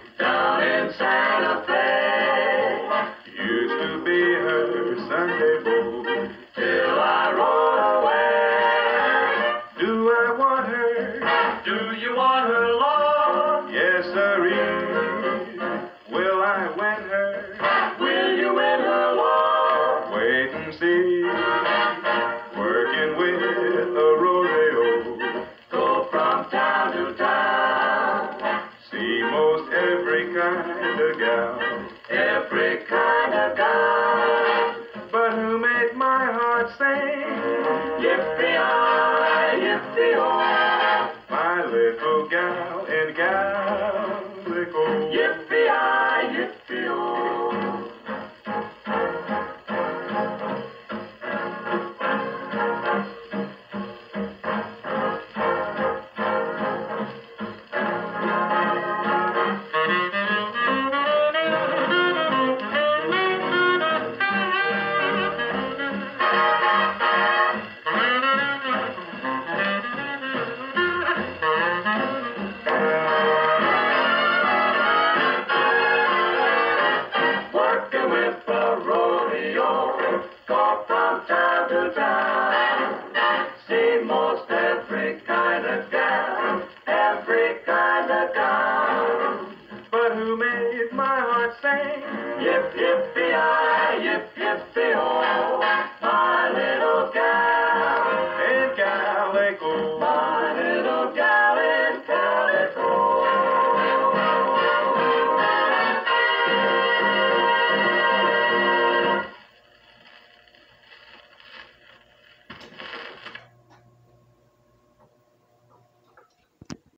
down in Santa Fe. Used to be her Sunday beau, Till I rode away. do I want her? Do you want her, Lord? Yes, sirree. Will I win her? Will you win her, Lord? Wait and see. Working with a rodeo, Go from town to town. see most every kind of gal. Every kind of guy. But who made my heart sing? Yippee-yi, yippee-oh. My little gal in Calico. Yippee-yi, yippee-oh. Working with the rodeo, go from town to town. See most every kind of gal, every kind of guy. But who made my heart sing? Yip, yippee-yi,